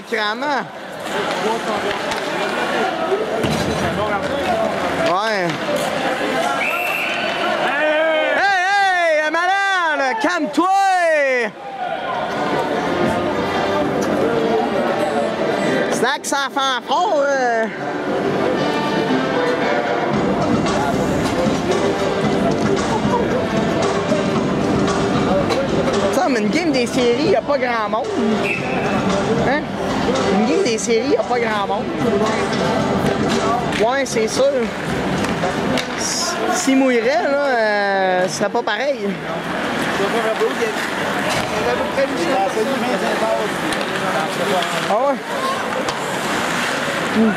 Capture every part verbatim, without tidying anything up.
sacrament! Ouais. Hey, hey, malade! Calme-toi! Snack sans fanfare! Euh. Ça, mais une game des séries, il n'y a pas grand monde. Hein? Une game des séries, il n'y a pas grand monde. Ouais, c'est sûr. S'il mouillerait, là, euh, ce serait pas pareil. Ah ouais? Mmh.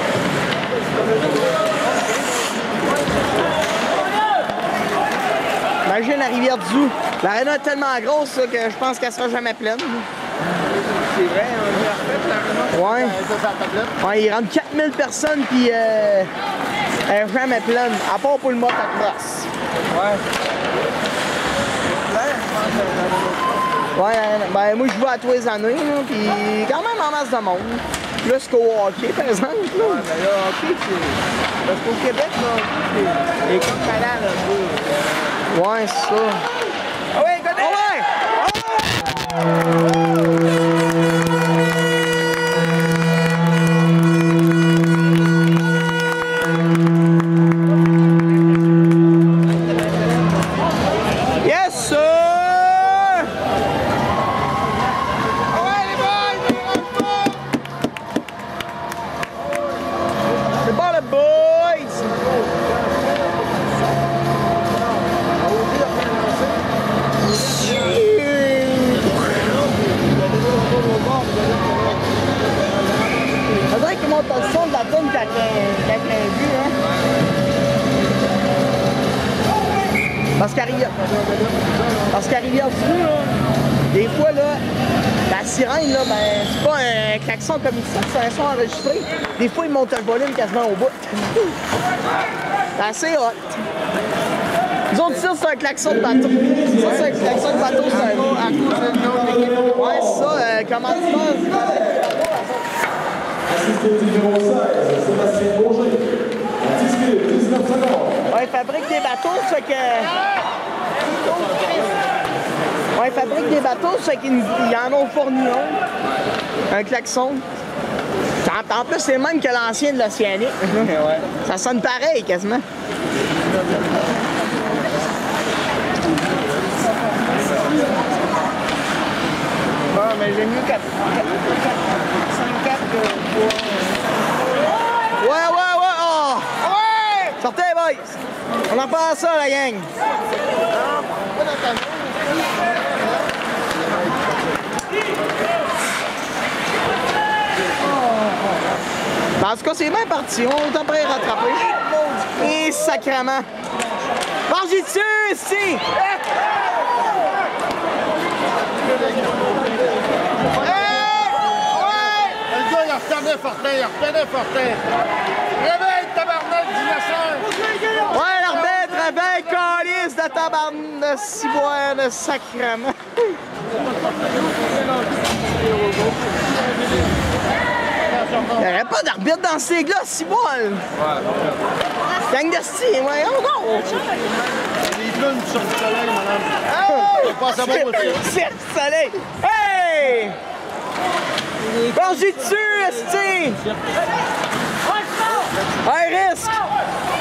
Imagine la rivière du Zoo. L'aréna est tellement grosse là, que je pense qu'elle sera jamais pleine. C'est vrai, on l'a refait, l'aréna. Ouais. Ouais, il rentre quatre mille personnes puis euh, elle est jamais pleine, à part pour le motocross. Ouais. Ouais, ben moi je vais à tous les années, puis quand même en masse de monde. Plus qu'au hockey, par exemple. Là. Ouais, mais là, hockey, c'est... Parce qu'au Québec, là, c'est comme talent, là. Ouais, c'est ça. Ah ouais, connais! Ah ouais! Le son de la tonne quand elle a vu, hein? Parce qu'à Rivière... Parce qu'à Rivière-du-Loup, là, des fois, là, la sirène, là, ben, c'est pas un klaxon comme ici, c'est un son enregistré. Des fois, ils montent le volume quasiment au bout. C'est assez hot. Nous autres, ça, c'est un klaxon de bateau. Ça, c'est un klaxon de bateau, c'est un... À cause de notre équipe. Ouais, c'est ça. Euh, comment tu penses? Assisté numéro seize, Sébastien Bourget. dix minutes, dix-neuf secondes. Ouais, il fabrique des bateaux, ça fait que... Ouais, il fabrique des bateaux, ça fait qu'ils en ont fourni un. Un klaxon. En plus, c'est le même que l'ancien de l'Océanique. Ouais. Ça sonne pareil, quasiment. Bon, mais j'aime mieux quatre cinq quatre que Ouais, ouais, ouais, oh! Ouais! Sortez, boys! On en parle à ça, la gang! En tout cas, c'est bien parti. On est en train de rattraper. Et sacrément! Marche-y dessus, ici! il retenait Fortin, il retenait Fortin. Réveille, tabarnak, dinosaure! Ouais, l'arbitre, réveille, calice de tabarnak de ciboire de sacrement. Il n'y aurait pas d'arbitre dans ces gars, ciboire. Ouais. Gang de style, ouais, on go! Les plumes sur le soleil, madame. Hey! Passe à moi, c'est le soleil! Hey! Marche-y dessus, esti! Hey, risque!